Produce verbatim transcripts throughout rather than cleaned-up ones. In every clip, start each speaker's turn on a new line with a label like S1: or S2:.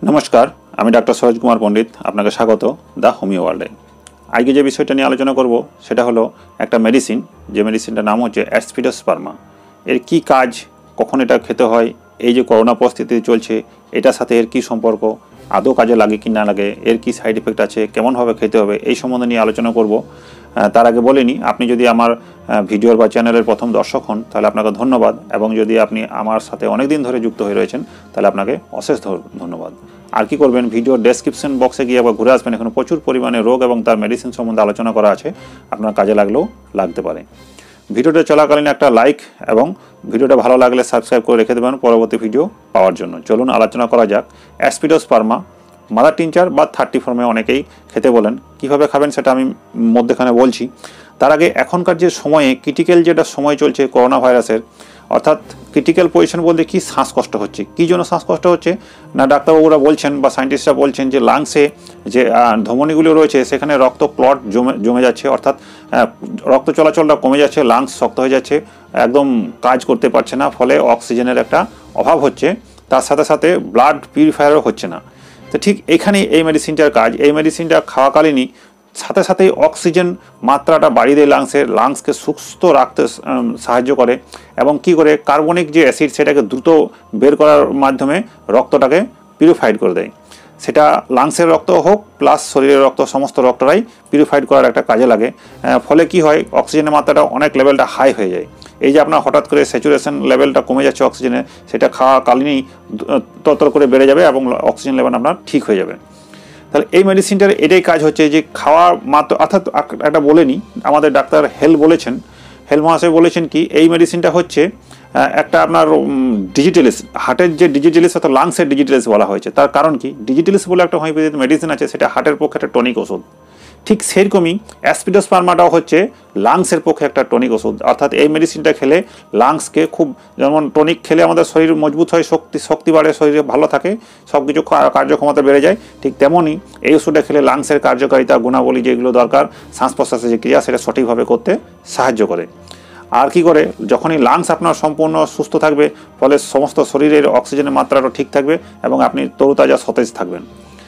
S1: नमस्कार আমি ডাক্তার সরোজ কুমার পণ্ডিত আপনাকে স্বাগত দা হোমিও ওয়ার্ল্ডে। আজকে যে বিষয়টা নিয়ে আলোচনা করব সেটা হলো একটা মেডিসিন, যে মেডিসিনটার নাম হচ্ছে অ্যাসপিডোস্পার্মা। এর কি কাজ, কখন এটা খেতে হয়, এই যে করোনা পরিস্থিতি চলছে এটার সাথে এর কি সম্পর্ক, আদৌ কাজে লাগে কি না লাগে, এর কি সাইড এফেক্ট আছে, কেমনভাবে খেতে হবে, এই সম্বন্ধে নিয়ে আলোচনা করব। তার আগে বলিনি, আপনি যদি আমার ভিডিওর বা চ্যানেলের প্রথম দর্শক হন তাহলে আপনাকে ধন্যবাদ, এবং যদি আপনি আমার সাথে অনেক দিন ধরে যুক্ত হয়ে রয়েছেন তাহলে আপনাকে অশেষ ধন্যবাদ। আর কি করবেন, ভিডিওর ডেসক্রিপশন বক্সে গিয়ে আবার ঘুরে আসবেন, এখানে প্রচুর পরিমাণে রোগ এবং তার মেডিসিন সম্বন্ধে আলোচনা করা আছে, আপনার কাজে লাগলেও লাগতে পারে। ভিডিওটা চলাকালীন একটা লাইক এবং ভিডিওটা ভালো লাগলে সাবস্ক্রাইব করে রেখে দেবেন পরবর্তী ভিডিও পাওয়ার জন্য। চলুন আলোচনা করা যাক। অ্যাসপিডোস্পার্মা মাদার টিনচার বা থার্টি ফর্মে অনেকেই খেতে বলেন, কিভাবে খাবেন সেটা আমি মধ্যখানে বলছি। তার আগে এখনকার যে সময়ে ক্রিটিক্যাল যেটা সময় চলছে করোনা ভাইরাসের, অর্থাৎ ক্রিটিক্যাল পজিশন বলতে কি, শ্বাসকষ্ট হচ্ছে। কী জন্য শ্বাসকষ্ট হচ্ছে না, ডাক্তারবাবুরা বলছেন বা সায়েন্টিস্টরা বলছেন যে লাংসে যে ধমনীগুলো রয়েছে সেখানে রক্ত ক্লট জমে জমে যাচ্ছে, অর্থাৎ রক্ত চলাচলটা কমে যাচ্ছে, লাংস শক্ত হয়ে যাচ্ছে, একদম কাজ করতে পারছে না, ফলে অক্সিজেনের একটা অভাব হচ্ছে, তার সাথে সাথে ব্লাড পিউরিফায়ারও হচ্ছে না। তো ঠিক এখানে এই মেডিসিনটার কাজ। এই মেডিসিনটা খাওয়াকালীনই সাথে সাথেই অক্সিজেন মাত্রাটা বাড়িয়ে দেয় লাংসের, লাংসকে সুস্থ রাখতে সাহায্য করে, এবং কি করে কার্বনিক যে অ্যাসিড সেটাকে দ্রুত বের করার মাধ্যমে রক্তটাকে পিউরিফাইড করে দেয়। সেটা লাংসের রক্ত হোক প্লাস শরীরের রক্ত, সমস্ত রক্তটাই পিউরিফাইড করার একটা কাজে লাগে। ফলে কি হয়, অক্সিজেনের মাত্রাটা অনেক লেভেলটা হাই হয়ে যায়। এই যে আপনার হঠাৎ করে স্যাচুরেশন লেভেলটা কমে যাচ্ছে অক্সিজেনের, সেটা খাওয়াকালীনই তরতর করে বেড়ে যাবে এবং অক্সিজেন লেভেল আপনার ঠিক হয়ে যাবে। তাহলে এই মেডিসিনটার এটাই কাজ হচ্ছে যে খাওয়া মাত্র, অর্থাৎ একটা বলে নিই, আমাদের ডাক্তার হেল বলেছেন, হেল মহাশয় বলেছেন কি, এই মেডিসিনটা হচ্ছে একটা আপনার ডিজিটালিস, হার্টের যে ডিজিটালিস অর্থাৎ লাংসের ডিজিটালিস বলা হয়েছে। তার কারণ কি, ডিজিটালিস বলে একটা হোমিওপ্যাথি মেডিসিন আছে, সেটা হার্টের পক্ষে একটা টনিক ওষুধ। ঠিক সেরকমই অ্যাসপিডোস্পার্মাটাও হচ্ছে লাংসের পক্ষে একটা টনিক ওষুধ। অর্থাৎ এই মেডিসিনটা খেলে লাংসকে খুব, যেমন টনিক খেলে আমাদের শরীর মজবুত হয়, শক্তি শক্তি বাড়ে, শরীরে ভালো থাকে, সব কিছু কার্যক্ষমতা বেড়ে যায়, ঠিক তেমনই এই ওষুধটা খেলে লাংসের কার্যকারিতা, গুণাবলী যেগুলো দরকার, শ্বাস প্রশ্বাসের যে ক্রিয়া সেটা সঠিকভাবে করতে সাহায্য করে। আর কি করে, যখনই লাংস আপনার সম্পূর্ণ সুস্থ থাকবে, ফলে সমস্ত শরীরের অক্সিজেনের মাত্রাটা ঠিক থাকবে এবং আপনি তরুতাজা সতেজ থাকবেন।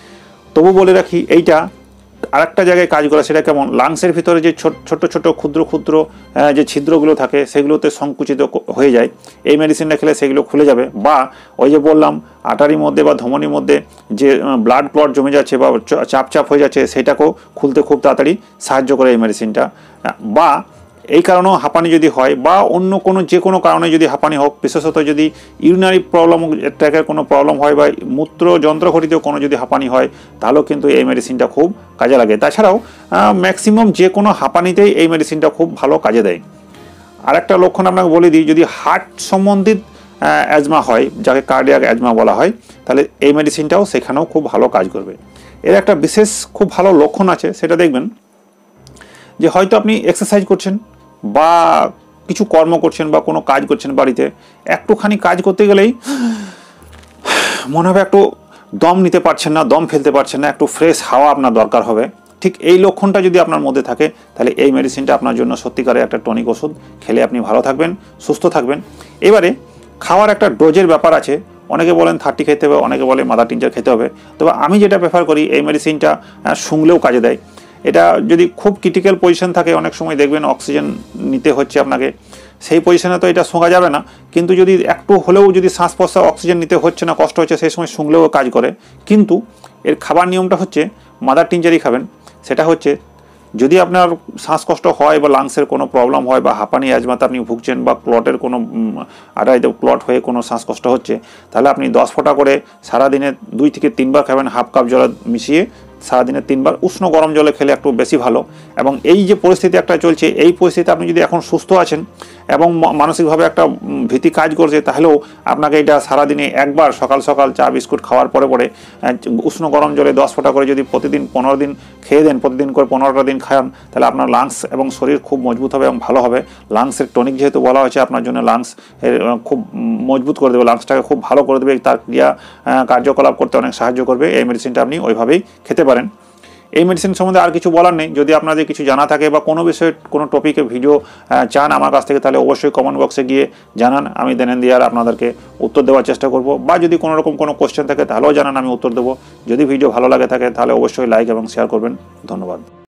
S1: তবু বলে রাখি, এইটা আরেকটা জায়গায় কাজ করে, সেটা কেমন, লাংসের ভিতরে যে ছোট ছোট ক্ষুদ্র ক্ষুদ্র যে ছিদ্রগুলো থাকে সেগুলোতে সংকুচিত হয়ে যায়, এই মেডিসিনটা খেলে সেগুলো খুলে যাবে। বা ওই যে বললাম আটারির মধ্যে বা ধমনির মধ্যে যে ব্লাড ক্লট জমে যাচ্ছে বা চাপ চাপ হয়ে যাচ্ছে, সেটাকেও খুলতে খুব তাড়াতাড়ি সাহায্য করে এই মেডিসিনটা। বা এই কারণেও হাঁপানি যদি হয় বা অন্য কোনো যে কোনো কারণে যদি হাঁপানি হোক, বিশেষত যদি ইউরিনারি প্রবলেম ট্র্যাকের কোনো প্রবলেম হয় বা মূত্র যন্ত্রঘটিত কোনো যদি হাঁপানি হয়, তাহলেও কিন্তু এই মেডিসিনটা খুব কাজে লাগে। তাছাড়াও ম্যাক্সিমাম যে কোনো হাঁপানিতেই এই মেডিসিনটা খুব ভালো কাজে দেয়। আর একটা লক্ষণ আপনাকে বলে দিই, যদি হার্ট সম্বন্ধিত অ্যাজমা হয়, যাকে কার্ডিয়াক অ্যাজমা বলা হয়, তাহলে এই মেডিসিনটাও সেখানেও খুব ভালো কাজ করবে। এর একটা বিশেষ খুব ভালো লক্ষণ আছে, সেটা দেখবেন যে হয়তো আপনি এক্সারসাইজ করছেন বা কিছু কর্ম করছেন বা কোনো কাজ করছেন বাড়িতে, একটুখানি কাজ করতে গেলেই মনে হবে একটু দম নিতে পারছেন না, দম ফেলতে পারছেন না, একটু ফ্রেশ হাওয়া আপনার দরকার হবে। ঠিক এই লক্ষণটা যদি আপনার মধ্যে থাকে, তাহলে এই মেডিসিনটা আপনার জন্য সত্যিকারের একটা টনিক ওষুধ, খেলে আপনি ভালো থাকবেন, সুস্থ থাকবেন। এবারে খাওয়ার একটা ডোজের ব্যাপার আছে, অনেকে বলেন থার্টি খেতে হবে, অনেকে বলে মাদার টিনচার খেতে হবে। তবে আমি যেটা প্রেফার করি, এই মেডিসিনটা শুংলেও কাজে দেয়। এটা যদি খুব ক্রিটিক্যাল পজিশন থাকে, অনেক সময় দেখবেন অক্সিজেন নিতে হচ্ছে আপনাকে, সেই পজিশনে তো এটা শোঁয়া যাবে না, কিন্তু যদি একটু হলেও যদি শ্বাস প্রশ্বাস অক্সিজেন নিতে হচ্ছে না, কষ্ট হচ্ছে, সেই সময় শুংলেও কাজ করে। কিন্তু এর খাবার নিয়মটা হচ্ছে মাদার টিনচারই খাবেন। সেটা হচ্ছে, যদি আপনার শ্বাসকষ্ট হয় বা লাংসের কোনো প্রবলেম হয় বা হাঁপানি অ্যাজমাতে আপনি ভুগছেন বা ক্লটের কোনো আটাইতে ক্লট হয়ে কোনো শ্বাসকষ্ট হচ্ছে, তাহলে আপনি দশ ফোঁটা করে সারাদিনে দুই থেকে তিনবার খাবেন, হাফ কাপ জল মিশিয়ে সারাদিনে তিনবার। উষ্ণ গরম জলে খেলে একটু বেশি ভালো। এবং এই যে পরিস্থিতি একটা চলছে, এই পরিস্থিতিতে আপনি যদি এখন সুস্থ আছেন এবং মানসিকভাবে একটা ভীতি কাজ করছে, তাহলেও আপনাকে এটা সারাদিনে একবার সকাল সকাল চা বিস্কুট খাওয়ার পরে পরে উষ্ণ গরম জলে দশ ফোঁটা করে যদি প্রতিদিন পনেরো দিন খেয়ে দেন, প্রতিদিন করে পনেরোটা দিন খান, তাহলে আপনার লাংস এবং শরীর খুব মজবুত হবে এবং ভালো হবে। লাংসের টনিক যেহেতু বলা হয়েছে, আপনার জন্য লাংস খুব মজবুত করে দেবে, লাংসটাকে খুব ভালো করে দেবে, তার ক্রিয়া কার্যকলাপ করতে অনেক সাহায্য করবে। এই মেডিসিনটা আপনি ওইভাবেই খেতে পারেন। এই মেডিসিন সম্বন্ধে আর কিছু বলার নেই। যদি আপনাদের কিছু জানা থাকে বা কোনো বিষয়ে কোনো টপিকে ভিডিও চান আমার কাছ থেকে, তাহলে অবশ্যই কমেন্ট বক্সে গিয়ে জানান, আমি দেন দিয়ে আর আপনাদেরকে উত্তর দেওয়ার চেষ্টা করব। বা যদি কোনো রকম কোনো কোশ্চেন থাকে তাহলেও জানান, আমি উত্তর দেবো। যদি ভিডিও ভালো লাগে থাকে তাহলে অবশ্যই লাইক এবং শেয়ার করবেন। ধন্যবাদ।